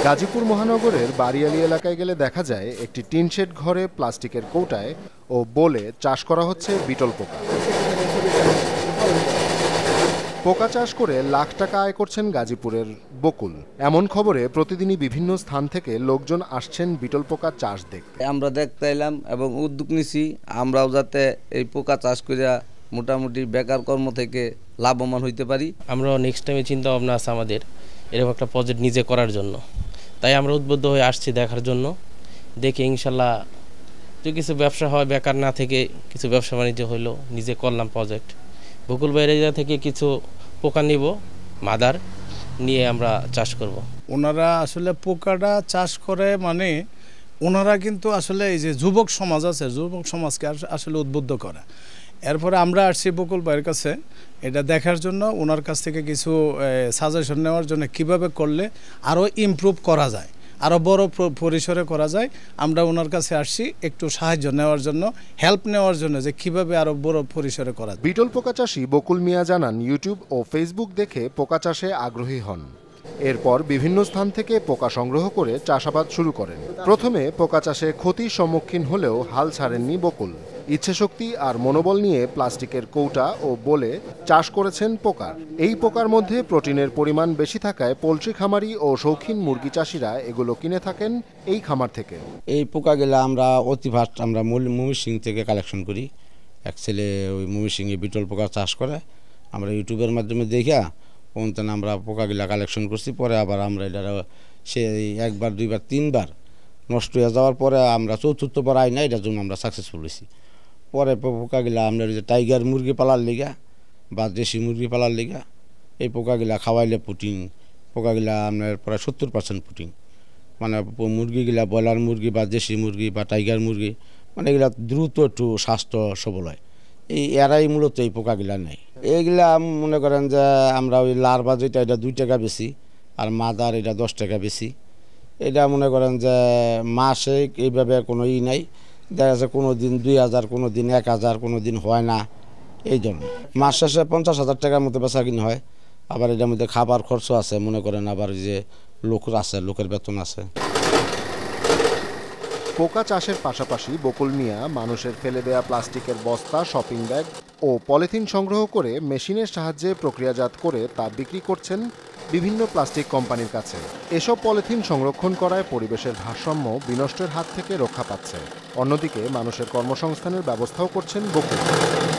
গাজীপুর মহানগরের বাড়িয়ালী এলাকায় গেলে দেখা যায় একটি টিন শেড ঘরে প্লাস্টিকের কৌটায় ও বোলে চাষ করা হচ্ছে বিটল পোকা। পোকা চাষ করে লাখ টাকা আয় করছেন গাজীপুরের বকুল। এমন খবরে প্রতিদিনই বিভিন্ন স্থান থেকে লোকজন আসছেন বিটল পোকা চাষ দেখতে। আমরা দেখতে এলাম এবং উদ্যোগ নিছি আমরাও যাতে এই পোকা চাষ করিয়া মোটামুটি বেকার কর্ম থেকে লাভবান হইতে পারি। আমরা নেক্সট টাইমে চিন্তা ভাবনা আছে আমাদের এরকম একটা প্রজেক্ট নিজে করার জন্য, তাই আমরা উদ্বুদ্ধ হয়ে আসছি দেখার জন্য। দেখে ইনশাল্লাহ যদি কিছু ব্যবসা হয়, বেকার না থেকে কিছু ব্যবসা বাণিজ্য হইলো, নিজে করলাম প্রজেক্ট। বকুল বাইরেজা থেকে কিছু পোকা নিব, মাদার নিয়ে আমরা চাষ করব। ওনারা আসলে পোকাটা চাষ করে মানে ওনারা কিন্তু আসলে এই যে যুবক সমাজ আছে, যুবক সমাজকে আসলে উদ্বুদ্ধ করে। এরপরে আমরা আসছি বকুল ভাইয়ের কাছে এটা দেখার জন্য, ওনার কাছ থেকে কিছু সাজেশন নেওয়ার জন্য কিভাবে করলে আরও ইমপ্রুভ করা যায়, আরও বড় পরিসরে করা যায়। আমরা ওনার কাছে আসছি একটু সাহায্য নেওয়ার জন্য, হেল্প নেওয়ার জন্য যে কিভাবে আরও বড় পরিসরে করা যায়। বিটল পোকা চাষী বকুল মিয়া জানান ইউটিউব ও ফেসবুক দেখে পোকা চাষে আগ্রহী হন। এরপর বিভিন্ন স্থান থেকে পোকা সংগ্রহ করে চাষাবাদ শুরু করেন। প্রথমে পোকা চাষে ক্ষতির সম্মুখীন হলেও হাল ছাড়েননি বকুল। ইচ্ছেশক্তি আর মনোবল নিয়ে প্লাস্টিকের কৌটা ও বোলে চাষ করেছেন পোকার। এই পোকার মধ্যে প্রোটিনের পরিমাণ বেশি থাকায় পোলট্রি খামারি ও শৌখিন মুরগি চাষিরা এগুলো কিনে থাকেন এই খামার থেকে। এই পোকাগুলো আমরা অতিভাট আমরা ময়মনসিং থেকে কালেকশন করি। এক ছেলে ওই ময়মনসিংয়ে বিটল পোকা চাষ করে, আমরা ইউটিউবের মাধ্যমে দেখা ওখানে আমরা পোকাগুলা কালেকশন করছি। পরে আবার আমরা এটা সে একবার দুইবার তিনবার নষ্ট হয়ে যাওয়ার পরে আমরা চতুর্থবার আই না, এটার জন্য আমরা সাকসেসফুল হয়েছি। পরে পোকাগুলা আমরা যে টাইগার মুরগি পালার লিগা বা দেশি মুরগি পালার লিগা এই পোকাগুলা খাওয়াইলে প্রোটিন, পোকাগুলা আপনার প্রায় 70% প্রোটিন। মানে মুরগিগুলা ব্রয়লার মুরগি বা দেশি মুরগি বা টাইগার মুরগি মানে এগুলা দ্রুত একটু স্বাস্থ্য সবল হয়। এরাই মূলত এই পোকাগুলা নেই। এইগুলা মনে করেন যে আমরা ওই লার্ভা যেটা এটা 2 টাকা বেশি, আর মাদার এটা 10 টাকা বেশি। এটা মনে করেন যে মাসে এইভাবে কোনো নাই, দেখা যাচ্ছে কোনো দিন 2000, কোনো দিন 1000, কোনো দিন হয় না। এই জন্য মাস শেষে 50,000 টাকার মতো বেচা কিনে হয়। আবার এটার মধ্যে খাবার খরচ আছে, মনে করেন আবার যে লোক আছে, লোকের বেতন আছে। পোকা চাষের পাশাপাশি বকুল মিয়া মানুষের ফেলে দেয়া প্লাস্টিকের বস্তা, শপিং ব্যাগ ও পলিথিন সংগ্রহ করে মেশিনের সাহায্যে প্রক্রিয়াজাত করে তা বিক্রি করছেন বিভিন্ন প্লাস্টিক কোম্পানির কাছে। এসব পলিথিন সংরক্ষণ করায় পরিবেশের ভারসাম্য বিনষ্টের হাত থেকে রক্ষা পাচ্ছে। অন্যদিকে মানুষের কর্মসংস্থানের ব্যবস্থাও করছেন বকুল।